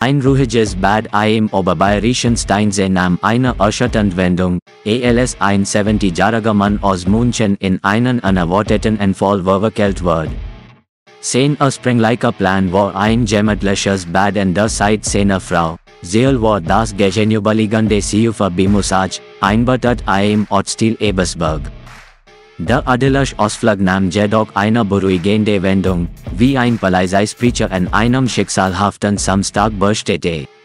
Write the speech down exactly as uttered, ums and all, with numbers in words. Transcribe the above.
Ein ruhiges Bad im oberbayerischen Steinsee nahm eine erschütternde Wendung, als ein siebzigjähriger Mann aus München in einen unerwarteten Unfall verwickelt wurde. Sein ursprünglicher Plan war ein gemütliches Bad in der Seite seiner Frau. Ziel war das gegenüberliegende Seeufer bei Moosach, eingebettet im Ortsteil Ebersberg. Der idyllische Ausflug nahm jedoch eine beruhigende Wendung, wie ein Polizeisprecher in einem schicksalhaften Samstag berichtete.